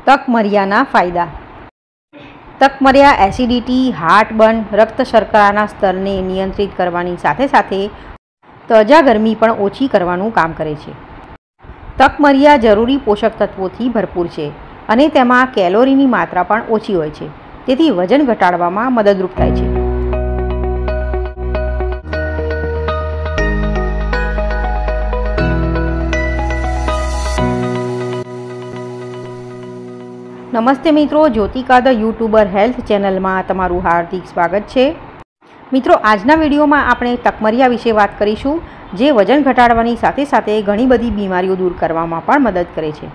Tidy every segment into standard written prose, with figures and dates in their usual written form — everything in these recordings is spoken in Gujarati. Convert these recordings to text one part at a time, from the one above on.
તકમરિયાના ફાયદા. તકમરિયા એસિડિટી, હાર્ટબર્ન, રક્ત શર્કરાના સ્તરને નિયંત્રિત કરવાની સાથે સાથે ત્વચા ગરમી પણ ઓછી કરવાનું કામ કરે છે. તકમરિયા જરૂરી પોષક તત્વોથી ભરપૂર છે અને તેમાં કેલોરીની માત્રા પણ ઓછી હોય છે, તેથી વજન ઘટાડવામાં મદદરૂપ થાય છે. નમસ્તે મિત્રો, જ્યોતિકા ધ યુટ્યુબર હેલ્થ ચેનલમાં તમારું હાર્દિક સ્વાગત છે. મિત્રો, આજના વિડીયોમાં આપણે તકમરિયા વિશે વાત કરીશું, જે વજન ઘટાડવાની સાથે સાથે ઘણી બધી બીમારીઓ દૂર કરવામાં પણ મદદ કરે છે.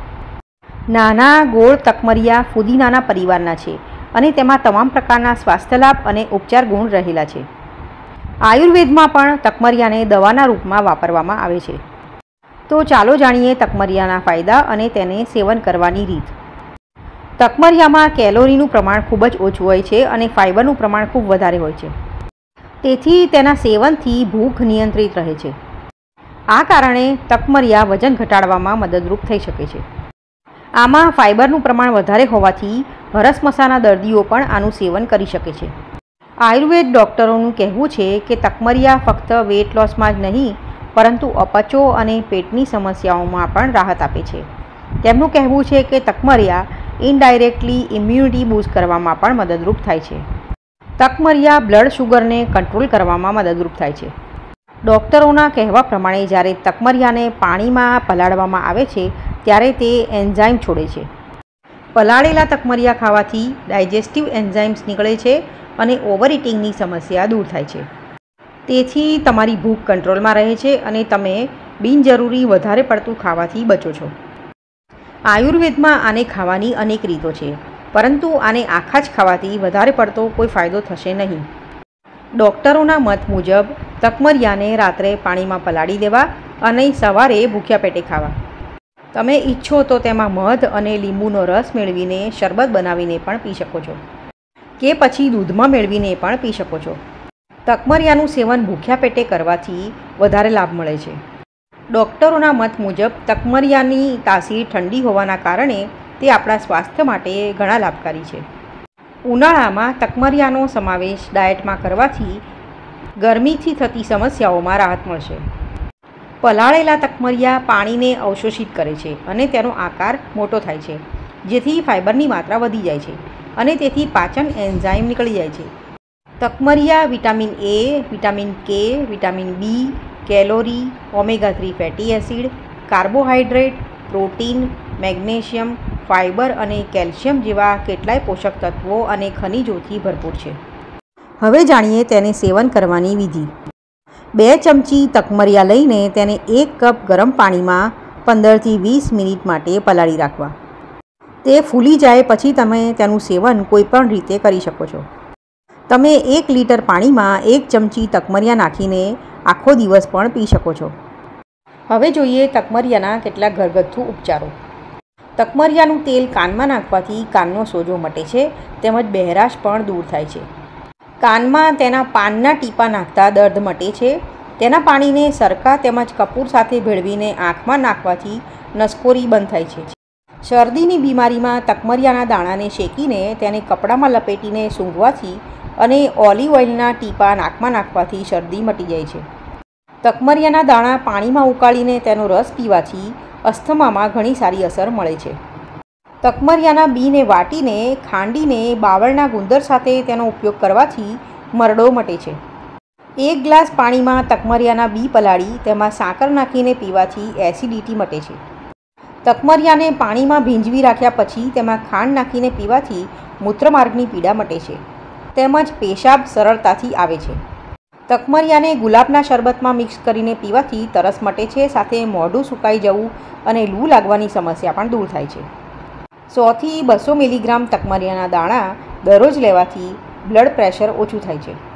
નાના ગોળ તકમરિયા ફુદીનાના પરિવારના છે અને તેમાં તમામ પ્રકારના સ્વાસ્થ્ય લાભ અને ઉપચાર ગુણ રહેલા છે. આયુર્વેદમાં પણ તકમરિયાને દવાના રૂપમાં વાપરવામાં આવે છે. તો ચાલો જાણીએ તકમરિયાના ફાયદા અને તેને સેવન કરવાની રીત. તકમરિયામાં કેલોરીનું પ્રમાણ ખૂબ જ ઓછું હોય છે અને ફાઇબરનું પ્રમાણ ખૂબ વધારે હોય છે, તેથી તેના સેવનથી ભૂખ નિયંત્રિત રહે છે. આ કારણે તકમરિયા વજન ઘટાડવામાં મદદરૂપ થઈ શકે છે. આમાં ફાઇબરનું પ્રમાણ વધારે હોવાથી હરસમસાના દર્દીઓ પણ આનું સેવન કરી શકે છે. આયુર્વેદ ડૉક્ટરોનું કહેવું છે કે તકમરિયા ફક્ત વેટ લોસમાં જ નહીં, પરંતુ અપચો અને પેટની સમસ્યાઓમાં પણ રાહત આપે છે. તેમનું કહેવું છે કે તકમરિયા ઇનડાયરેક્ટલી ઇમ્યુનિટી બૂસ્ટ કરવામાં પણ મદદરૂપ થાય છે. તકમરિયા બ્લડ શુગરને કંટ્રોલ કરવામાં મદદરૂપ થાય છે. ડૉક્ટરોના કહેવા પ્રમાણે જ્યારે તકમરિયાને પાણીમાં પલાળવામાં આવે છે ત્યારે તે એન્ઝાઇમ છોડે છે. પલાળેલા તકમરિયા ખાવાથી ડાયજેસ્ટિવ એન્ઝાઇમ્સ નીકળે છે અને ઓવર ઇટિંગની સમસ્યા દૂર થાય છે. તેથી તમારી ભૂખ કંટ્રોલમાં રહે છે અને તમે બિનજરૂરી વધારે પડતું ખાવાથી બચો છો. આયુર્વેદમાં આને ખાવાની અનેક રીતો છે, પરંતુ આને આખા જ ખાવાથી વધારે પડતો કોઈ ફાયદો થશે નહીં. ડૉક્ટરોના મત મુજબ તકમરિયાને રાત્રે પાણીમાં પલાળી દેવા અને સવારે ભૂખ્યા પેટે ખાવા. તમે ઈચ્છો તો તેમાં મધ અને લીંબુનો રસ મેળવીને શરબત બનાવીને પણ પી શકો છો, કે પછી દૂધમાં મેળવીને પણ પી શકો છો. તકમરિયાનું સેવન ભૂખ્યા પેટે કરવાથી વધારે લાભ મળે છે. ડૉક્ટરોના મત મુજબ તકમરિયાની તાસીર ઠંડી હોવાના કારણે તે આપણા સ્વાસ્થ્ય માટે ઘણા લાભકારી છે. ઉનાળામાં તકમરિયાનો સમાવેશ ડાયટમાં કરવાથી ગરમીથી થતી સમસ્યાઓમાં રાહત મળશે. પલાળેલા તકમરિયા પાણીને અવશોષિત કરે છે અને તેનો આકાર મોટો થાય છે, જેથી ફાઇબરની માત્રા વધી જાય છે અને તેથી પાચન એન્ઝાઇમ નીકળી જાય છે. તકમરિયા vitamin A, vitamin K, vitamin B, calorie, omega three fatty acid, carbohydrate, protein, magnesium, fibre અને કેલ્શિયમ જેવા કેટલાય પોષક તત્વો અને ખનિજોથી ભરપૂર છે. હવે જાણીએ તેને સેવન કરવાની વિધિ. 2 ચમચી તકમરિયા લઈને તેને 1 કપ ગરમ પાણીમાં 15 થી 20 મિનિટ માટે પલાળી રાખવા. તે ફૂલી જાય પછી તમે તેનું સેવન કોઈપણ રીતે કરી શકો છો. તમે 1 લીટર પાણીમાં 1 ચમચી તકમરિયા નાખીને આખો દિવસ પણ પી શકો છો. હવે જોઈએ તકમરિયાના કેટલાક ઘરગથ્થુ ઉપચારો. તકમરિયાનું તેલ કાનમાં નાખવાથી કાનનો સોજો મટે છે, તેમજ બહેરાશ પણ દૂર થાય છે. કાનમાં તેના પાનના ટીપા નાખતા દર્દ મટે છે. તેના પાણીને સરકા તેમજ કપૂર સાથે ભેળવીને આંખમાં નાખવાથી નસકોરી બંધ થાય છે. શરદીની બીમારીમાં તકમરિયાના દાણાને શેકીને તેને કપડામાં લપેટીને સૂંઘવાથી અને ઓલિવ ઓઇલના ટીપા નાકમાં નાખવાથી શરદી મટી જાય છે. તકમરિયાના દાણા પાણીમાં ઉકાળીને તેનો રસ પીવાથી અસ્થમામાં ઘણી સારી અસર મળે છે. તકમરિયાના બીને વાટીને ખાંડીને બાવળના ગુંદર સાથે તેનો ઉપયોગ કરવાથી મરડો મટે છે. 1 ગ્લાસ પાણીમાં તકમરિયાના બી પલાળી તેમાં સાકર નાખીને પીવાથી એસિડિટી મટે છે. તકમરિયાને પાણીમાં ભીંજવી રાખ્યા પછી તેમાં ખાંડ નાખીને પીવાથી મૂત્રમાર્ગની પીડા મટે છે, તેમજ પેશાબ સરળતાથી આવે છે. તકમરિયાને ગુલાબના શરબતમાં મિક્સ કરીને પીવાથી તરસ મટે છે, સાથે મોઢું સુકાઈ જવું અને લૂ લાગવાની સમસ્યા પણ દૂર થાય છે. 100 થી 200 મિલીગ્રામ તકમરિયાના દાણા દરરોજ લેવાથી બ્લડ પ્રેશર ઓછું થાય છે.